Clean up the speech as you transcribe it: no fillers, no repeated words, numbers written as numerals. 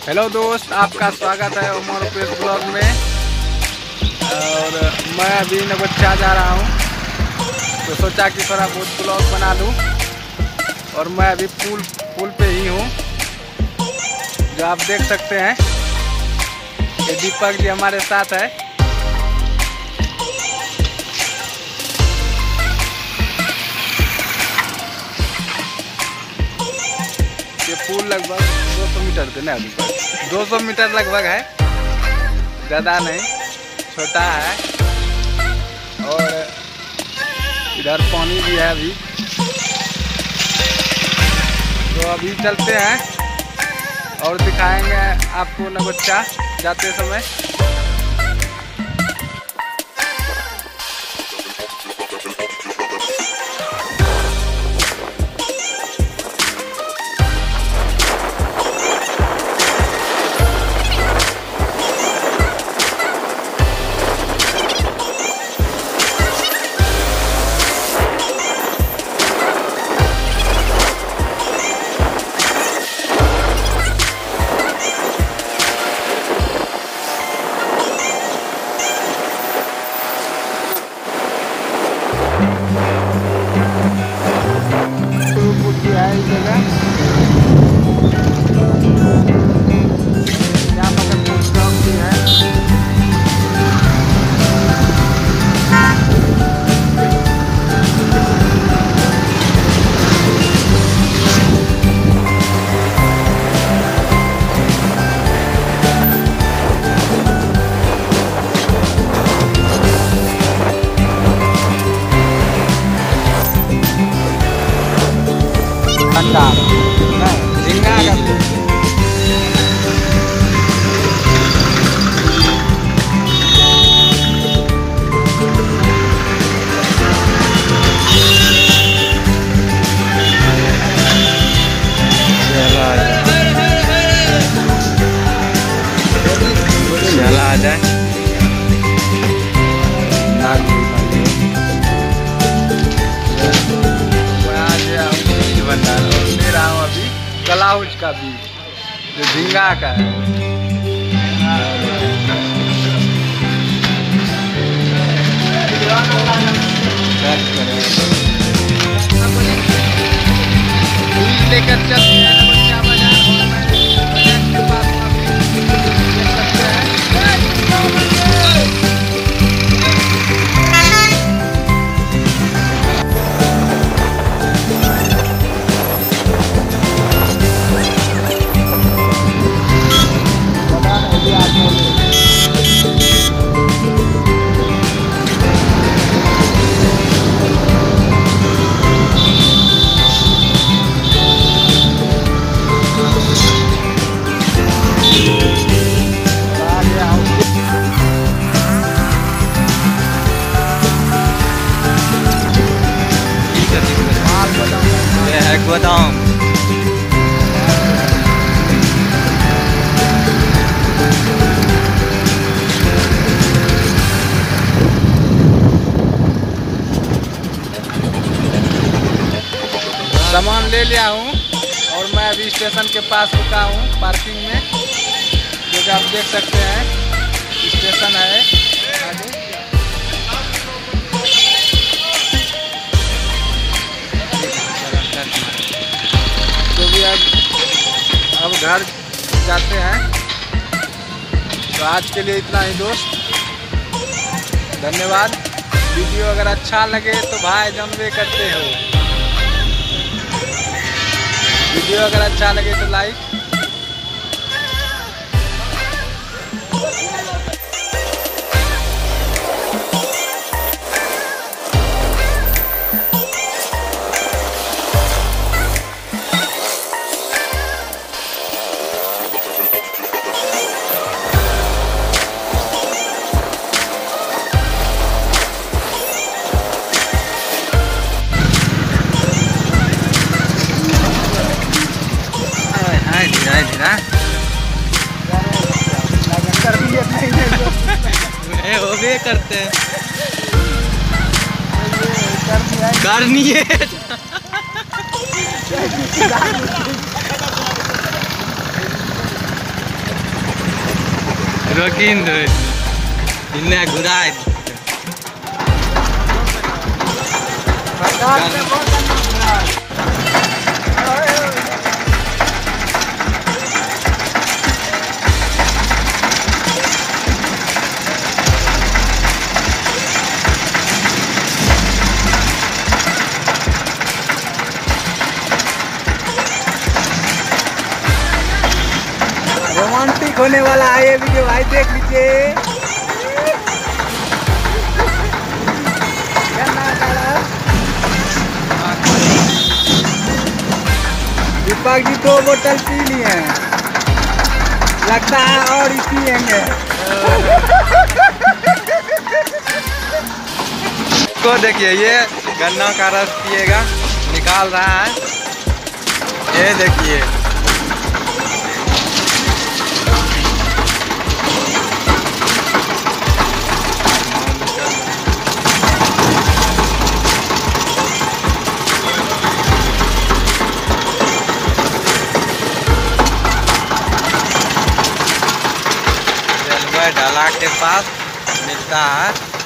Hello दोस्त, आपका स्वागत है उमर पेश ब्लॉग में। और मैं अभी नगोचा जा रहा हूँ, तो सोचा कि थोड़ा बहुत ब्लॉग बना लूँ। और मैं अभी पुल पे ही हूँ, जो आप देख सकते हैं। ये दीपक जी हमारे साथ है। ये पुल लगभग 200 मीटर के नहीं, 200 मीटर लगभग है, ज़्यादा नहीं, छोटा है। और इधर पानी भी है अभी। तो अभी चलते हैं और दिखाएंगे आपको नगोचा जाते समय। झींगा का चला आ जाए। ले रहा हूँ अभी कलाउज का बीज, जो झींगा का है। लेकर चलते हैं नगोचा बाजार के पास। गोदाम सामान ले लिया हूँ और मैं अभी स्टेशन के पास रुका हूँ, पार्किंग में, जो कि आप देख सकते हैं। स्टेशन है आगे। तो भी अब घर जाते हैं। तो आज के लिए इतना ही दोस्त, धन्यवाद। वीडियो अगर अच्छा लगे तो भाई जानवे करते हो। वीडियो अगर अच्छा लगे तो लाइक। वो भी करते हैं, करनी है। रोकिन दो इन्हें घुराए रोमांटिक होने वाला है ये वीडियो भाई, देख लीजिए। दीपक जी 2 बोतल पी लिए हैं, लगता है और ही पिएंगे। को देखिए ये गन्ना का रस पिएगा, निकाल रहा है, ये देखिए। ढाला के पास मिलता है।